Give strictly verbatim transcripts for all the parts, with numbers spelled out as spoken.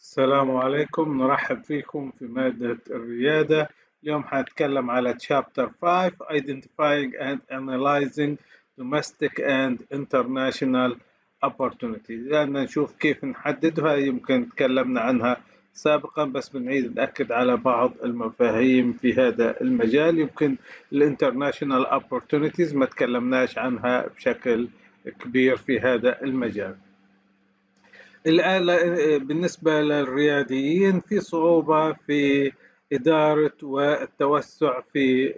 السلام عليكم، نرحب فيكم في مادة الريادة. اليوم حنتكلم على Chapter five Identifying and Analyzing Domestic and International Opportunities. لأن نشوف كيف نحددها. يمكن تكلمنا عنها سابقا، بس بنعيد نأكد على بعض المفاهيم في هذا المجال. يمكن الانترناشونال opportunities ما تكلمناش عنها بشكل كبير في هذا المجال. الآن بالنسبة للرياديين في صعوبة في إدارة والتوسع في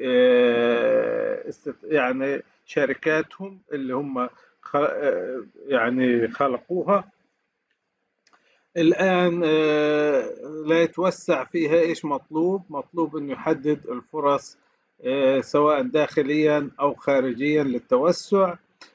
يعني شركاتهم اللي هم يعني خلقوها. الآن لا يتوسع فيها. إيش مطلوب؟ مطلوب أنه يحدد الفرص سواء داخليا أو خارجيا للتوسع.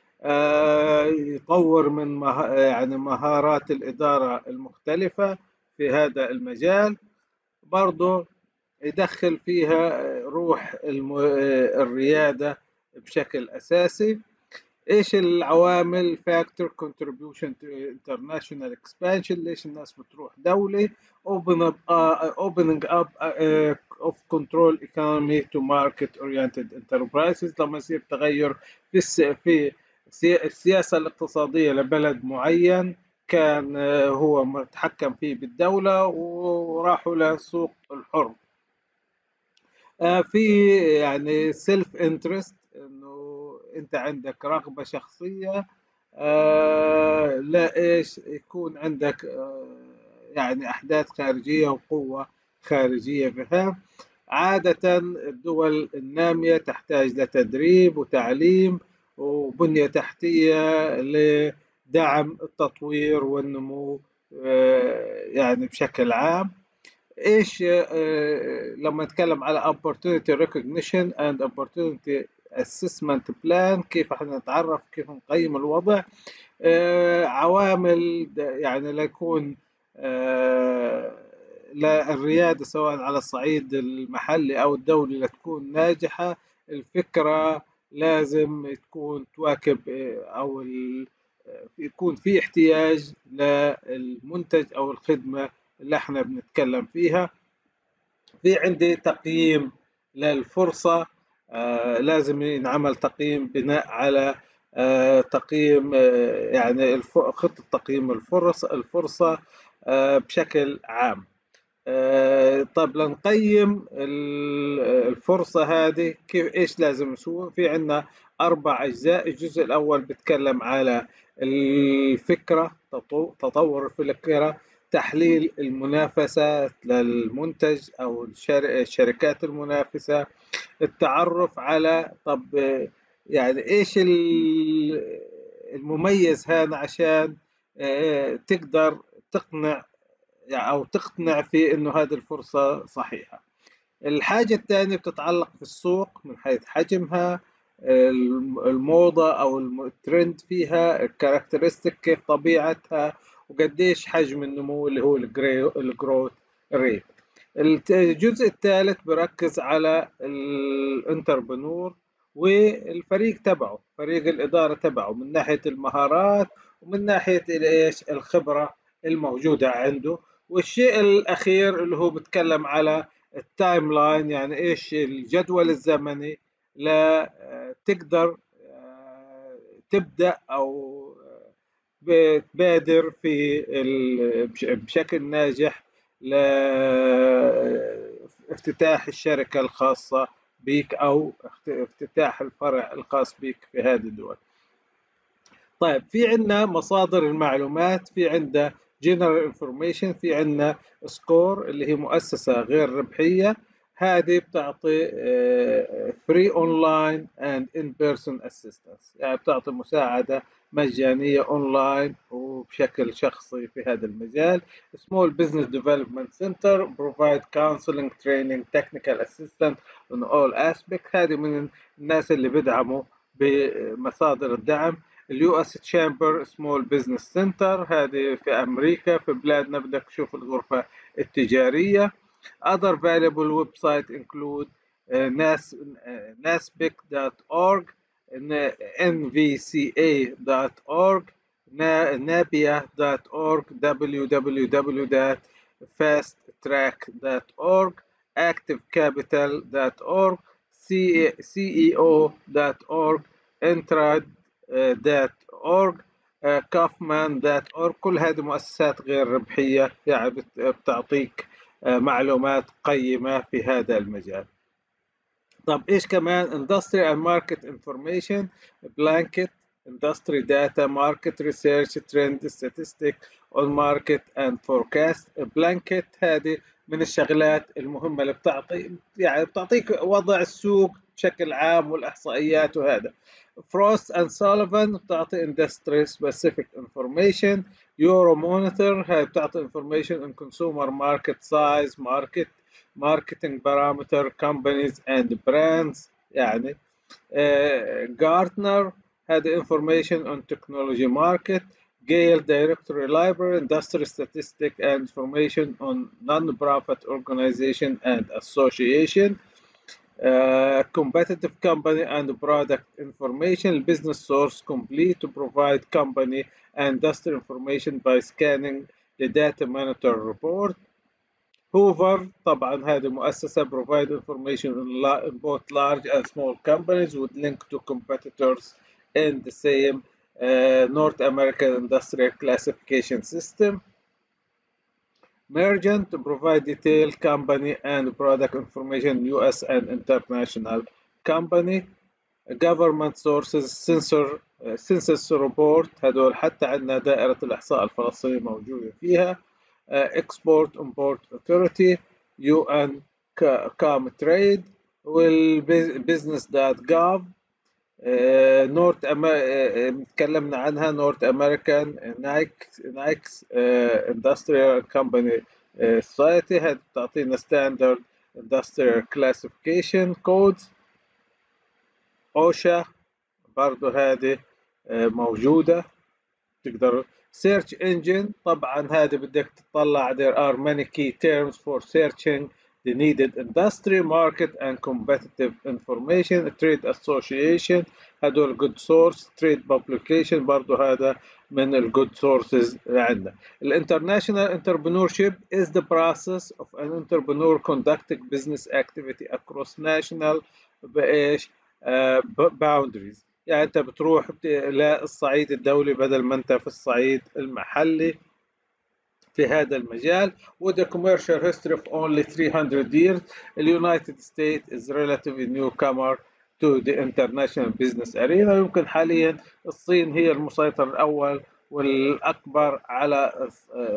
يطور من مه... يعني مهارات الإدارة المختلفة في هذا المجال. برضو يدخل فيها روح الم... الريادة بشكل أساسي. إيش العوامل factor contribution to international expansion؟ ليش الناس بتروح دولة؟ open up, uh, opening up uh, of control economy to market oriented enterprises. لما يصير تغير في الس... في السياسة الاقتصادية لبلد معين كان هو متحكم فيه بالدولة وراحوا للسوق الحر. في يعني سيلف انترست، انه انت عندك رغبة شخصية. لا ايش يكون عندك يعني احداث خارجية وقوة خارجية فيها. عادة الدول النامية تحتاج لتدريب وتعليم وبنية تحتية لدعم التطوير والنمو يعني بشكل عام. ايش لما نتكلم على opportunity recognition and opportunity assessment plan، كيف احنا نتعرف، كيف نقيم الوضع. عوامل يعني ليكون للريادة سواء على الصعيد المحلي أو الدولي لتكون ناجحة. الفكرة لازم تكون تواكب أو يكون في احتياج للمنتج أو الخدمة اللي احنا بنتكلم فيها. في عندي تقييم للفرصة. آه لازم ينعمل تقييم بناء على آه تقييم آه يعني خطة تقييم الفرص الفرصة آه بشكل عام. آه طب لنقيم الفرصة هذه كيف، ايش لازم نسوي؟ في عندنا اربع اجزاء. الجزء الاول بيتكلم على الفكرة، تطور الفكرة، تحليل المنافسة للمنتج أو الشركات المنافسة، التعرف على طب يعني إيش المميز هذا عشان تقدر تقنع يعني أو تقنع في إنه هذه الفرصة صحيحة. الحاجة الثانية بتتعلق في السوق من حيث حجمها، الموضة أو الترند فيها، الكاركترستيك كيف طبيعتها، وقديش حجم النمو اللي هو الجروث ريت. الجزء الثالث بركز على الانتربرنور والفريق تبعه، فريق الإدارة تبعه، من ناحية المهارات ومن ناحية ايش الخبرة الموجودة عنده. والشيء الأخير اللي هو بتكلم على التايم لاين، يعني ايش الجدول الزمني لا تقدر تبدأ أو بتبادر في بشكل ناجح لافتتاح الشركة الخاصة بك أو افتتاح الفرع الخاص بك في هذه الدول. طيب في عندنا مصادر المعلومات، في عندنا general information، في عندنا سكور اللي هي مؤسسة غير ربحية. هذه بتعطي free online and in person assistance، يعني بتعطي مساعدة مجانية أونلاين وبشكل شخصي في هذا المجال. Small Business Development Center provide counseling, training, technical assistance in all aspects. هذه من الناس اللي بدعموا بمصادر الدعم. اليو اس تشامبر سمول بزنس سنتر، هذه في امريكا. في بلادنا بدك تشوف الغرفه التجاريه. other valuable website include nasbic dot org, n v c a dot org, nabia dot org, w w w dot fast track dot org, active capital dot org, C E O dot org, intrad dot org، كافمان دوت أورج. كل هذه مؤسسات غير ربحية، يعني بتعطيك معلومات قيمة في هذا المجال. طب ايش كمان؟ Industry and Market Information Blanket، Industry Data Market Research Trend Statistic on Market and Forecast. Blanket هذه من الشغلات المهمة اللي بتعطي، يعني بتعطيك وضع السوق بشكل عام والإحصائيات وهذا. Frost and Sullivan بتعطي Industry Specific Information. Euro Monitor هاي بتعطي Information on Consumer Market Size, Market Marketing Parameter, Companies and Brands. يعني Gartner هذا Information on Technology Market. Gale Directory Library, Industry Statistic and Information on Non-Profit Organization and Association. Uh, competitive company and product information. Business source complete to provide company and industry information by scanning the data monitor report. Hoover طبعا هذه مؤسسة provide information in both large and small companies with link to competitors in the same uh, North American Industrial Classification System. Mergent to provide detailed company and product information U S and international company. Government sources census census report، هدول حتى عندنا دائرة الإحصاء الفلسطينية موجودة فيها. Export Import Authority، يو إن Com Trade، والبزنس دوت جوف. نورث تكلمنا عنها نورث امريكان نايك نايكس اندستريال كومباني سوسايتي، هذه بتعطينا ستاندرد اندستريال كلاسيفيكيشن كودز. اوشا برضه هذه موجوده تقدر. سيرش انجن طبعا هذه بدك تطلع there are many key terms for searching the needed industry, market and competitive information. Trade association هدول good source. Trade publication برضو هذا من ال good sources عندنا. International entrepreneurship is the process of an entrepreneur conducting business activity across national بإيش uh, boundaries. يعني انت بتروح للصعيد الدولي بدل ما انت في الصعيد المحلي في هذا المجال. with a commercial history of only three hundred years. the United States is relatively newcomer to the international business arena. يمكن حاليا الصين هي المسيطر الأول والأكبر على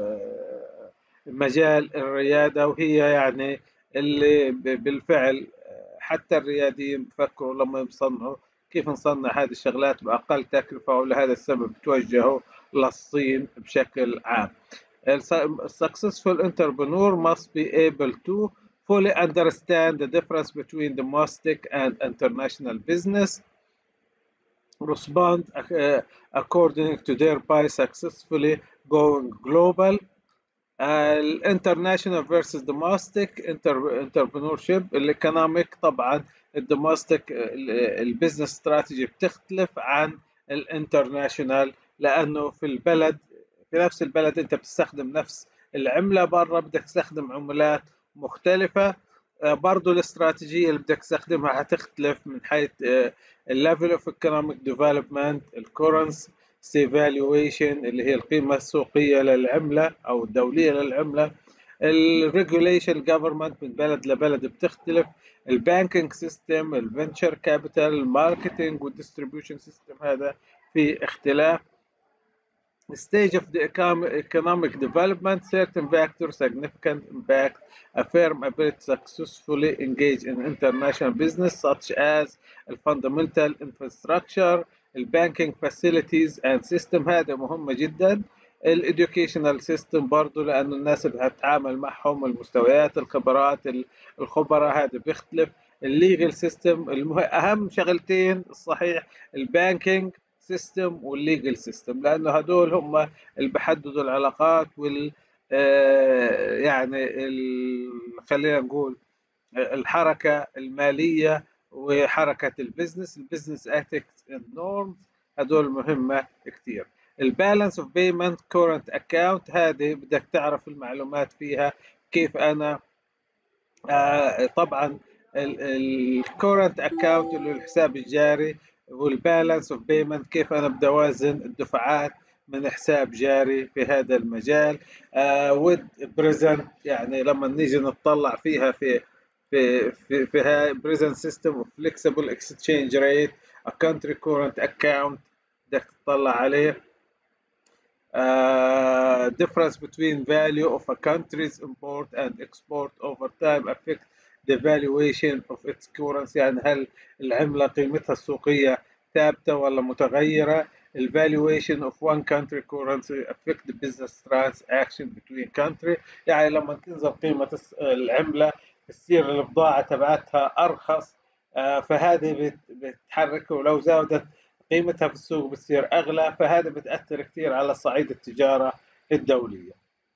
مجال الريادة، وهي يعني اللي بالفعل حتى الرياديين بفكروا لما يصنعوا كيف نصنع هذه الشغلات بأقل تكلفة، ولهذا السبب توجهوا للصين بشكل عام. A successful entrepreneur must be able to fully understand the difference between domestic and international business, respond uh, according to thereby successfully going global. الانترناشونال فيرسز دومستيك انتربرنورشيب. الايكونوميك طبعا الدومستيك البزنس استراتيجي بتختلف عن الانترناشونال، لانه في البلد في نفس البلد انت بتستخدم نفس العمله، برا بدك تستخدم عملات مختلفه. برضو الاستراتيجيه اللي بدك تستخدمها هتختلف من حيث الليفل اوف ايكونوميك ديفلوبمنت، الكورنس سيفالويشن اللي هي القيمة السوقية للعملة أو الدولية للعملة. الريجوليشن جفرمنت من بلد لبلد بتختلف. البانكينج سيستم، الفنتشر كابيتال، الماركتينج والديستريبيوشن سيستم هذا في اختلاف. stage of the economic development, certain factors significant impact a firm ability to successfully engage in international business such as the fundamental infrastructure, the banking facilities and system. هذا مهمة جدا. الاديوكيشنال سيستم برضه لأنه الناس اللي هتتعامل معهم المستويات الخبرات الخبراء هذا بيختلف. الليجل سيستم أهم شغلتين الصحيح البانكينج سيستم والليجل سيستم، لانه هدول هم اللي بحددوا العلاقات وال آه يعني خلينا نقول الحركه الماليه وحركه البزنس. البزنس اثكس نورمز هدول مهمه كثير. البالانس اوف بيمنت كورنت اكاونت، هذه بدك تعرف المعلومات فيها كيف انا آه طبعا الكورنت اكاونت اللي هو الحساب الجاري، والبالانس اوف بيمنت كيف انا بدي اوازن الدفعات من حساب جاري في هذا المجال. ود بريزنت يعني لما نيجي نطلع فيها في في في في هاي بريزنت سيستم اوف فليكسبل اكسشينج ريت ا كونتري كورنت اكاونت بدك تطلع عليه. Uh, difference between value of a country's import and export over time affect the valuation of its currency. يعني هل العملة قيمتها السوقية ثابتة ولا متغيرة؟ ال valuation of one country currency affect the business transaction between country. يعني لما تنزل قيمة العملة بتصير البضاعة تبعتها أرخص، آه، فهذه بتحرك، ولو زادت قيمتها في السوق بتصير أغلى، فهذا بتأثر كثير على صعيد التجارة الدولية.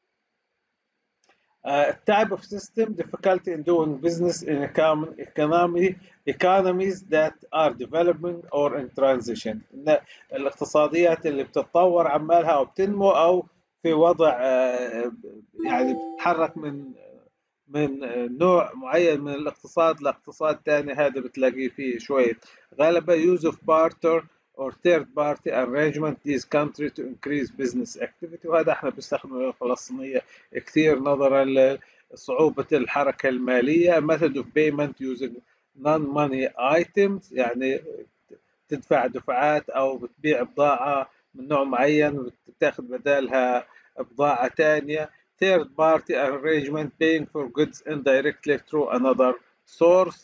Uh, type of system difficulty in doing business in economy economies that are developing or in transition. إن الاقتصاديات اللي بتتطور عمالها أو بتنمو أو في وضع uh, يعني بتتحرك من من نوع معين من الاقتصاد لاقتصاد ثاني، هذا بتلاقيه فيه شوية غلبة. use of barter or third party arrangement these countries to increase business activity، وهذا احنا بنستخدمه الفلسطينية كثير نظرا لصعوبة الحركة المالية. method of payment using non-money items، يعني تدفع دفعات أو بتبيع بضاعة من نوع معين وبتاخذ بدالها بضاعة ثانية. third party arrangement paying for goods indirectly through another source.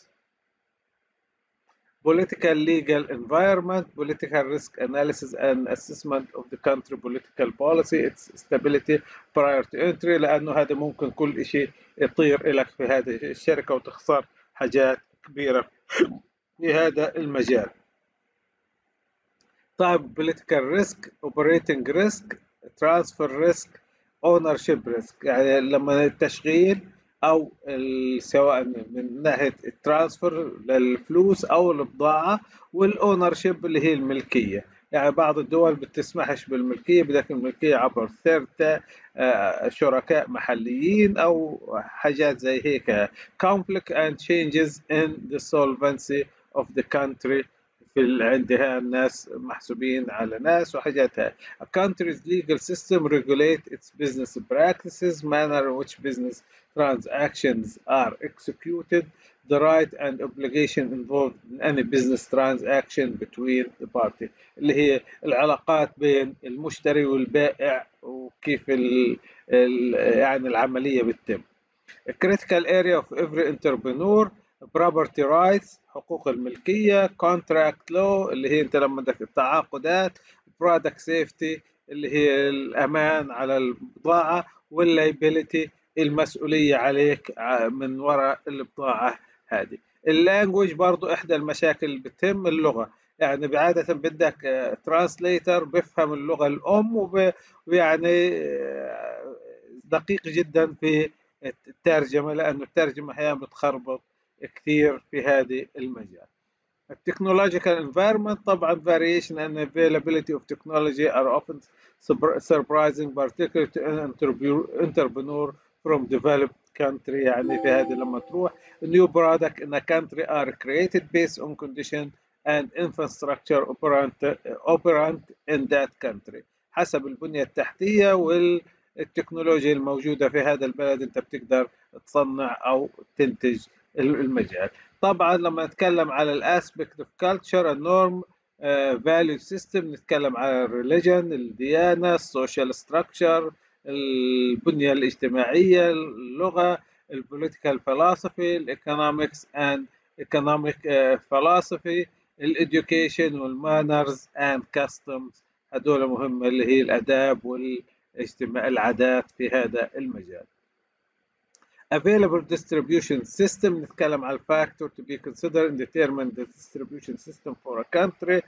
political legal environment, political risk analysis and assessment of the country political policy, its stability prior to entry، لأنه هذا ممكن كل شيء يطير لك في هذه الشركة وتخسر حاجات كبيرة في هذا المجال. طيب political risk، operating risk، transfer risk، ownership risk، يعني لما التشغيل او سواء من ناحيه الترانسفير للفلوس او البضاعه، والاونر شيب اللي هي الملكيه. يعني بعض الدول بتسمحش بالملكيه، بدك الملكيه عبر ثيرد شركاء محليين او حاجات زي هيك. conflict and changes in the solvency of the country، في عندها الناس محسوبين على ناس وحاجات هاي. A country's legal system regulate its business practices, manner in which business transactions are executed, the right and obligation involved in any business transaction between the party، اللي هي العلاقات بين المشتري والبائع وكيف ال ال يعني العملية بتتم. A critical area of every entrepreneur، property rights، حقوق الملكية، contract law اللي هي انت لما بدك التعاقدات، product safety اللي هي الأمان على البضاعة، والliability المسؤولية عليك من وراء البضاعة هذه. اللانجوج برضو إحدى المشاكل اللي بتهم اللغة، يعني بعادة بدك ترانسليتر بفهم اللغة الأم ويعني دقيق جدا في الترجمة، لأن الترجمة أحيانا بتخربط كثير في هذه المجال. التكنولوجيكال environment، طبعا variation and availability of technology are often surprising particularly to an entrepreneur from developed country. يعني في هذه لما تروح new product in a country are created based on condition and infrastructure operant operant in that country، حسب البنية التحتية والتكنولوجيا الموجودة في هذا البلد انت بتقدر تصنع او تنتج المجال. طبعا لما نتكلم على الاسبكت اوف كلتشر، النورم، فاليو سيستم، نتكلم على الريليجن، الديانه، السوشيال ستراكشر، البنيه الاجتماعيه، اللغه، البوليتيكال فلسفي، الايكونومكس اند ايكونوميك فلسفي، الاديوكيشن والمانرز اند كاستمز، هذول مهمه اللي هي الاداب والاجتماع العادات في هذا المجال. Available distribution system، نتكلم على factor to be considered in determining the distribution system for a country,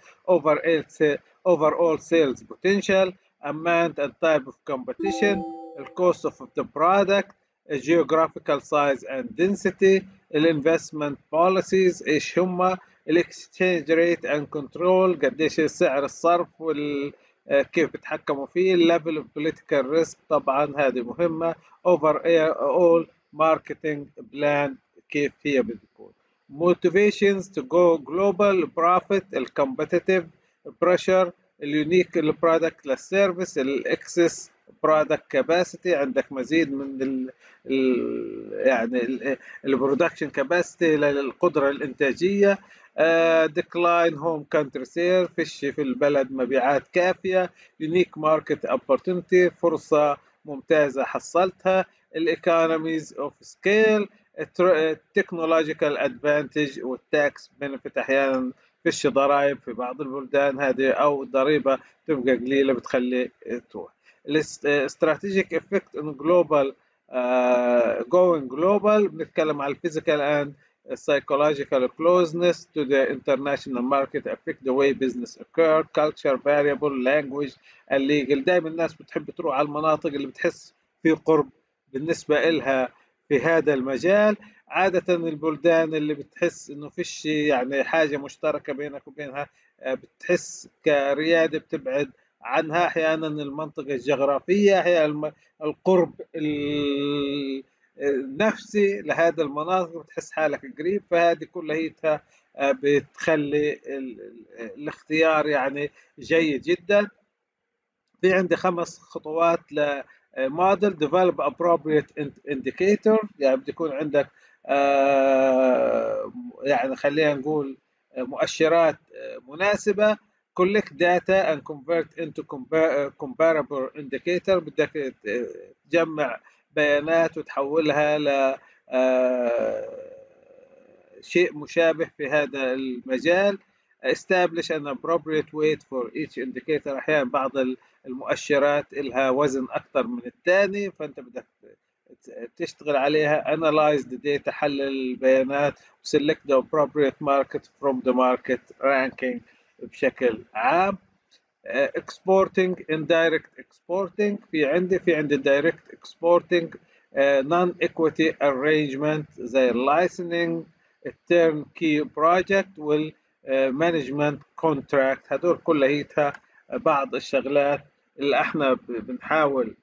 overall sales potential, amount and type of competition, the cost of the product, geographical size and density, investment policies ايش هم، exchange rate and control، قديش سعر الصرف وال كيف بتحكموا فيه. الليفل اوف بوليتيكال ريسك طبعا هذه مهمة. اوفر اول ماركتنج بلان كيف هي بتكون. motivations to go global profit الcompetitive pressure اليونيك البرودكت للسيرفيس الاكسس برودكت كاباسيتي عندك مزيد من ال ال يعني البرودكشن كاباسيتي للقدرة الإنتاجية. ديكلاين هوم كانتري سير فيش في البلد مبيعات كافية. يونيك ماركت opportunity فرصة ممتازة حصلتها. الايكونوميز اوف سكيل التكنولوجيكال ادفانتج والتاكس بنفيت احيانا فيش ضرائب في بعض البلدان هذه او ضريبه تبقى قليله بتخلي تروح. الاستراتيجيك افكت ان جلوبال جوينج جلوبال بنتكلم على الفيزيكال اند psychological closeness to the international market affect the way business occur culture variable language illegal. دائما الناس بتحب تروح على المناطق اللي بتحس في قرب بالنسبة إلها في هذا المجال. عادة البلدان اللي بتحس إنه فيش يعني حاجة مشتركة بينك وبينها بتحس كريادة بتبعد عنها. أحيانا المنطقة الجغرافية أحيانا القرب النفسي لهذا المناطق بتحس حالك قريب. فهذه كلها بتخلي الاختيار يعني جيد جدا. في عندي خمس خطوات لموديل. develop appropriate indicator يعني بده يكون عندك آه يعني خلينا نقول مؤشرات مناسبة. collect data and convert into comparable indicator بدك تجمع بيانات وتحولها ل شيء مشابه في هذا المجال. establish an appropriate weight for each indicator أحيانا بعض المؤشرات لها وزن أكثر من الثاني فأنت بدك تشتغل عليها. analyze the data حلل البيانات. select the appropriate market from the market ranking بشكل عام. exporting indirect exporting في عندي في عندي direct exporting non equity arrangement زي licensing turnkey project وال management contract. هدول كلها بعض الشغلات اللي احنا بنحاول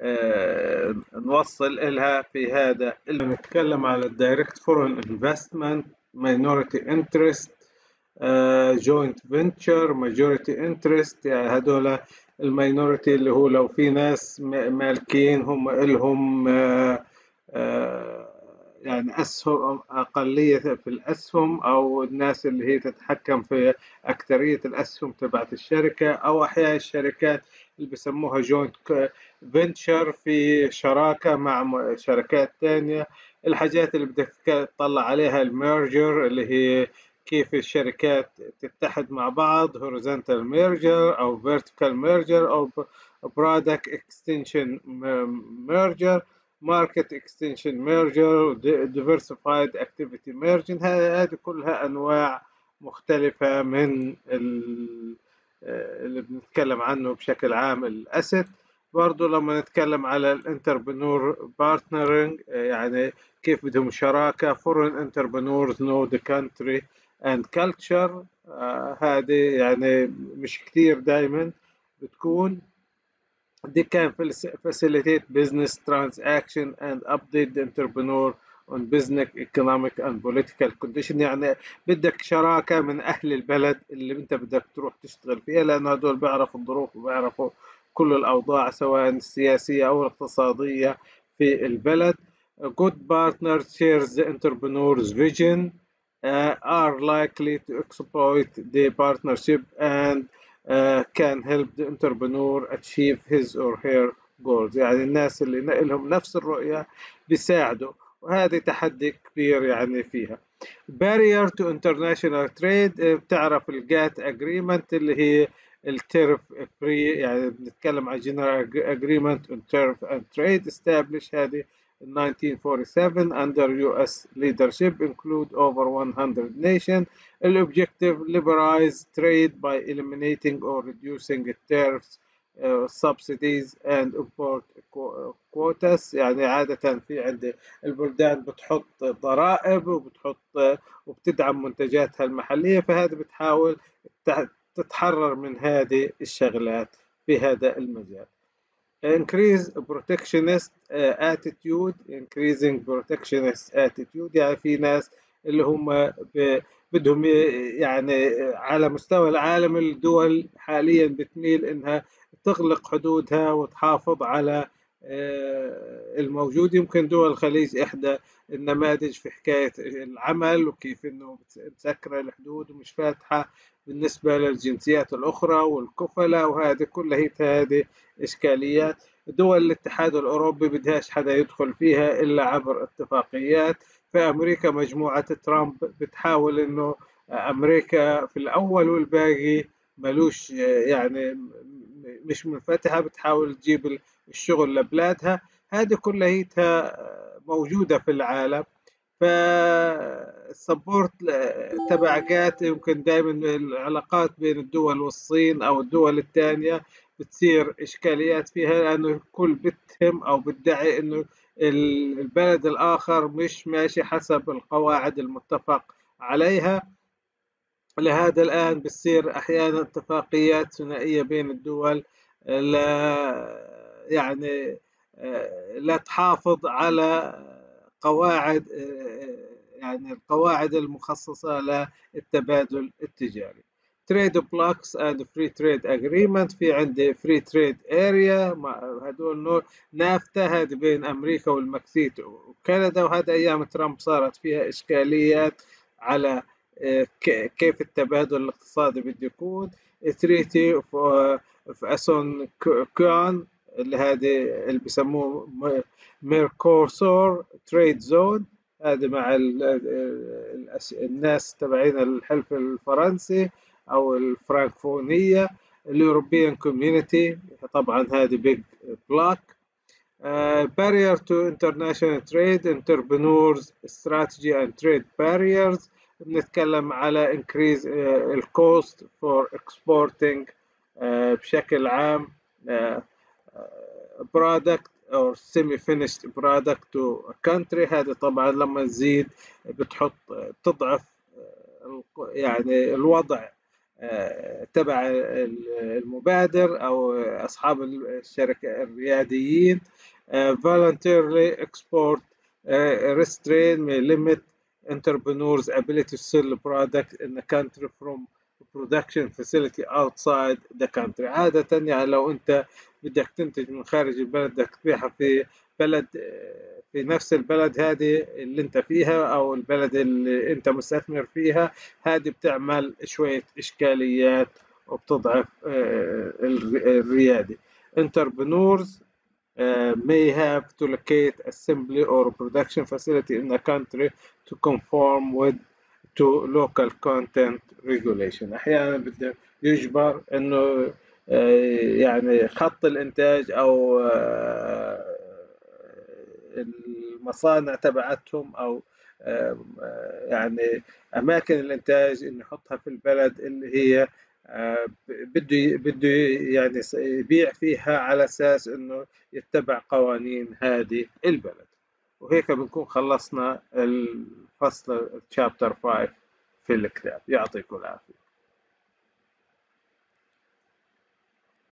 نوصل إلها في هذا. نتكلم على الدايركت فورين انفستمنت minority interest جوينت فينتشر ماجوريتي انترست. يعني هذول الماينورتي اللي هو لو في ناس مالكين هم لهم يعني اسهم اقليه في الاسهم او الناس اللي هي تتحكم في اكثريه الاسهم تبعت الشركه او احيانا الشركات اللي بسموها جوينت فينتشر في شراكه مع شركات ثانيه. الحاجات اللي بدك تطلع عليها الميرجر اللي هي كيف الشركات تتحد مع بعض horizontal merger أو vertical merger أو product extension merger market extension merger diversified activity merger. هذه كلها أنواع مختلفة من اللي بنتكلم عنه بشكل عام الأسد. برضو لما نتكلم على الانتربرنور بارتنرنج يعني كيف بدهم شراكة. foreign entrepreneurs know the country and culture آه هذه يعني مش كتير دايما بتكون. دي كان facilitate business transaction and update the entrepreneur on business economic and political condition. يعني بدك شراكة من أهل البلد اللي أنت بدك تروح تشتغل فيها لأن هدول بيعرفوا الظروف وبيعرفوا كل الأوضاع سواء السياسية أو الاقتصادية في البلد. A good partner shares the entrepreneur's vision uh, are likely to exploit the partnership and uh, can help the entrepreneur achieve his or her goals. يعني الناس اللي لهم نفس الرؤية بيساعدوا وهذا تحدي كبير يعني فيها. barrier to international trade بتعرف الجات agreement اللي هي التيرف فري يعني بنتكلم عن general agreement on tariff and trade established هذه in nineteen forty-seven under U S leadership include over one hundred nations. The objective liberalize trade by eliminating or reducing tariffs, uh, subsidies and import quotas. يعني عادة في عند البلدان بتحط ضرائب وبتحط وبتدعم منتجاتها المحلية فهذا بتحاول تتحرر من هذه الشغلات في هذا المجال. increase protectionist attitude increasing protectionist attitude يعني في ناس اللي هم بدهم يعني على مستوى العالم الدول حاليا بتميل انها تغلق حدودها وتحافظ على الموجود. يمكن دول الخليج احدى النماذج في حكاية العمل وكيف انه مسكرة الحدود ومش فاتحة بالنسبة للجنسيات الأخرى والكفلة، وهذه كلها هذه إشكاليات. دول الاتحاد الأوروبي بدهاش حدا يدخل فيها إلا عبر اتفاقيات. في أمريكا مجموعة ترامب بتحاول إنه أمريكا في الأول والباقي ملوش يعني مش منفتحة، بتحاول تجيب الشغل لبلادها. هذه كلها موجودة في العالم. فالسبورت تبع جات يمكن دائما العلاقات بين الدول والصين او الدول الثانيه بتصير اشكاليات فيها، لانه الكل بتهم او بتدعي انه البلد الاخر مش ماشي حسب القواعد المتفق عليها. لهذا الان بتصير احيانا اتفاقيات ثنائيه بين الدول لا يعني لا تحافظ على قواعد يعني القواعد المخصصة للتبادل التجاري. Trade blocks and free trade agreement. في عندي free trade area هدول نافتا هذه بين أمريكا والمكسيك وكندا، وهذا أيام ترامب صارت فيها إشكاليات على كيف التبادل الاقتصادي بده يكون. Treaty of أسون كوان اللي هذه اللي بسموه ميركوسور تريد زون، هذا مع الناس تبعين الحلف الفرنسي او الفرنكفونيه. اليوروبيان كوميونتي طبعا هذه بيج بلوك. barrier to international trade entrepreneurs strategy and trade barriers. بنتكلم على increase الكوست for exporting بشكل عام product or semi-finished product to a country. هذا طبعا لما تزيد بتحط تضعف يعني الوضع تبع المبادر أو أصحاب الشركة الرياديين. voluntarily export restraint may limit entrepreneurs ability to sell the product in the country from production facility outside the country. عادة يعني لو أنت بدك تنتج من خارج البلد بدك تبيعها في بلد في نفس البلد هذه اللي أنت فيها أو البلد اللي أنت مستثمر فيها، هذه بتعمل شوية إشكاليات وبتضعف الريادة. Entrepreneurs Uh, may have to locate assembly or production facility in the country to conform with to local content regulation. أحيانا بده يجبر إنه uh, يعني خط الإنتاج أو uh, المصانع تبعتهم أو uh, يعني أماكن الإنتاج إنه يحطها في البلد اللي هي بده بده يعني يبيع فيها على اساس انه يتبع قوانين هذه البلد. وهيك بنكون خلصنا الفصل تشابتر خمسة في الكتاب. يعطيكم العافيه.